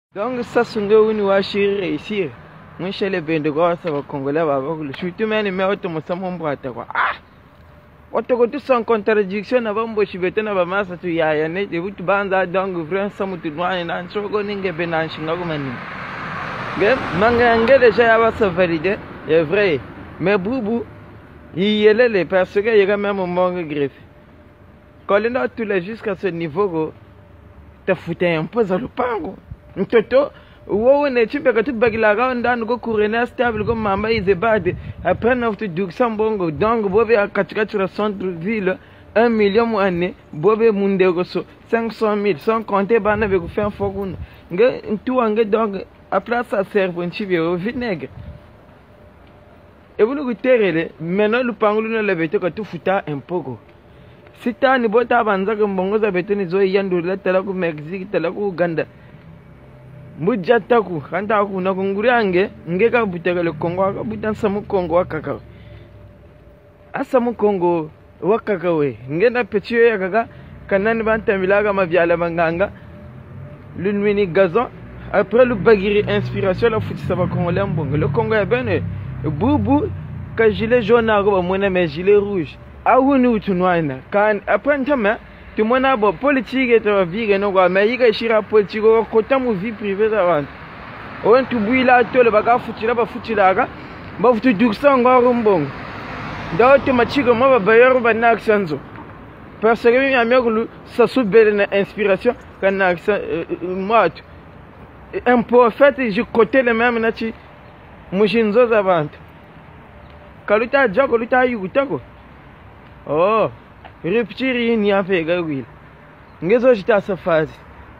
Donc ça c'est une washir réussir. Mon chez les Bendegois ça va congolais va le chutu mais mais auto mo boîte quoi. Ah. Auto tout sans contradiction na bambo shibete na bamasa tu ya ne de butu banza donc vraiment ça mutu noa na nchogo ninge benanshi ngomani. Gem manga ngele ja va se valider, est vrai. Mais boubou il y a les parce que il y a même un manque greffe. Quand on a tous les jusqu'à ce niveau, tu foutais un peu dans le pango. Toto, wow, ne tu peux que tu bagues la ronde dans le courant stable comme maman ils débardent. Après nous tu doux sans bongo, donc bobé à 4 sur le centre ville, 1 million d'années, bobé munde gosso, 500 000, sans compter ban avec vous faire un fogoun. Tout en donc après ça sert pour un chibi au vinaigre. Et vous nous terrez, maintenant le pango nous l'avez que tu foutas un pogo. Si tu as une boîte à banza comme bongo za betoni zo yandu la talaku Mexique talaku Uganda. Mujataku kanta ku na kunguri ange ngeka butega le Congo ka butan samu Congo wakaka. Asamu Congo wakaka we ngena petiyo ya kaka kanani bantamilaga mavyala manganga. L'unwini gazon après le bagiri inspiration la foot ça va congolais mbongo. Le Congo est ben boubou ka gilet jaune a roba mona mais gilet rouge. Awunu tunwana kan apprentama tumona bo politique to viga no kwa mayiga shira politique ko tamu vie privée za wantu on tubuila to le baka futira ba futiraga ba futu duksa ngoro mbongo ndawo to machigo maba bayero ba na aksanzo parce que mi amegulu sa subele na inspiration kan na mat un prophète je côté le même na chi mushinzo za bantu kaluta jago luta yutako. Oh, rupture ni a fait gawil. Ngezo j'étais à sa phase.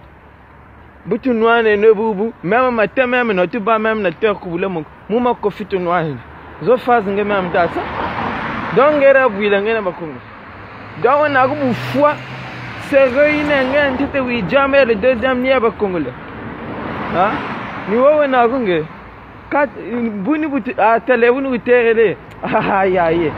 Butu noane ne bubu, même matin même no tu ba même na terre ku bule mo. Muma ko fitu noane. Zo phase nge même ta ça. Donc era buila ngena bakungu. Donc on a bu foi sérieux nge ntete wi jamais le deuxième ni bakungu le. Ha? Ni wo na kunge. Kat buni butu a tele buni terele. Ah ya ye.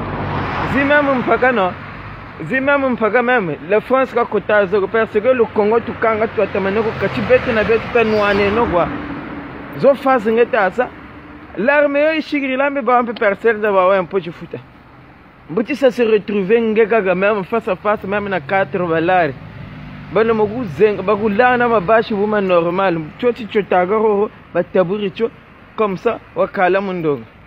Zimam mpaka même la France ka kotazo parce que le Congo tukanga tuatamane ko kachibete na betu tanwane no kwa zo phase ngeta ça l'armée ishigiri la me ba un peu parcelle da ba un peu de foot buti ça se retrouver ngeka même face à face même na 4 balari bana mogu zenga bagulana mabashi buma normal choti chotaga ho bataburi cho comme ça wakala mundongo.